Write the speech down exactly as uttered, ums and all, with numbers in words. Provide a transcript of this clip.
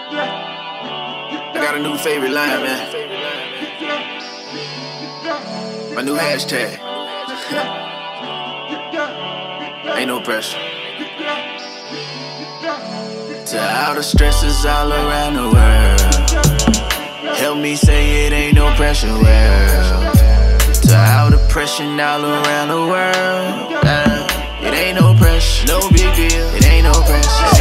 I got a new favorite line, man. My new hashtag. Ain't no pressure. To all the stresses all around the world, help me say it ain't no pressure, well. To all the pressure all around the world, uh, it ain't no pressure, no big deal, it ain't no pressure.